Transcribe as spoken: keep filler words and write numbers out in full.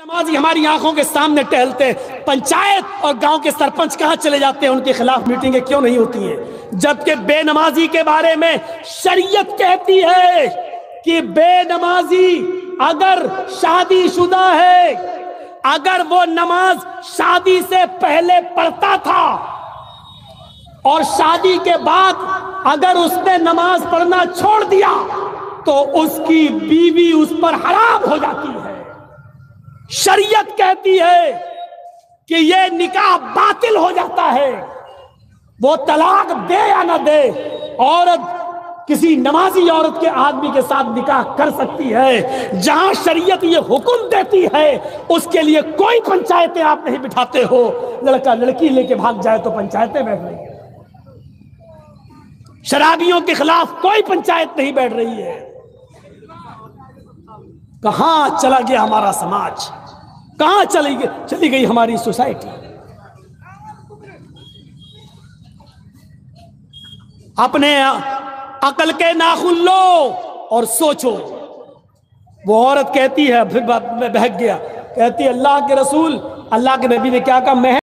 نمازی ہماری آنکھوں کے سامنے ٹہلتے، پنچایت اور گاؤں کے سرپنچ کہاں چلے جاتے ہیں، ان کے خلاف میٹنگیں کیوں نہیں ہوتی ہیں؟ جبکہ بے نمازی کے بارے میں شریعت کہتی ہے کہ بے نمازی اگر شادی شدہ ہے، اگر وہ نماز شادی سے پہلے پڑھتا تھا اور شادی کے بعد اگر اس نے نماز پڑھنا چھوڑ دیا تو اس کی بیوی اس پر حرام ہو جاتی ہے۔ شریعت کہتی ہے کہ یہ نکاح باطل ہو جاتا ہے، وہ طلاق دے یا نہ دے، عورت کسی نمازی عورت کے آدمی کے ساتھ نکاح کر سکتی ہے۔ جہاں شریعت یہ حکم دیتی ہے اس کے لیے کوئی پنچایتیں آپ نہیں بٹھاتے ہو، لڑکا لڑکی لے کے بھاگ جائے تو پنچایتیں بیٹھ رہی ہیں، شرابیوں کے خلاف کوئی پنچایت نہیں بیٹھ رہی ہے۔ کہاں چلا گیا ہمارا سماج، کہاں چلی گئی چلی گئی ہماری سوسائٹی؟ اپنے عقل کے ناخن لو اور سوچو۔ وہ عورت کہتی ہے، پھر بہک گیا، کہتی ہے اللہ کے رسول، اللہ کے نبی نے کیا کہا؟ میں